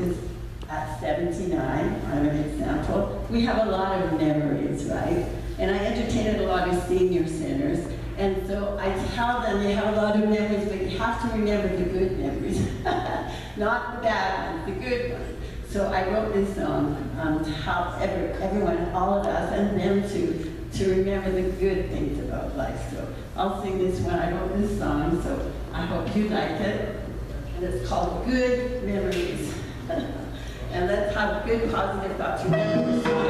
is at 79, I'm an example. We have a lot of memories, right? And I entertain at a lot of senior centers, and so I tell them they have a lot of memories, but you have to remember the good memories, not the bad ones, the good ones. So I wrote this song to help everyone, all of us, and them to remember the good things about life. So I'll sing this one. I wrote this song, so I hope you like it. And it's called Good Memories. And let's have good, positive thoughts. Remember this song.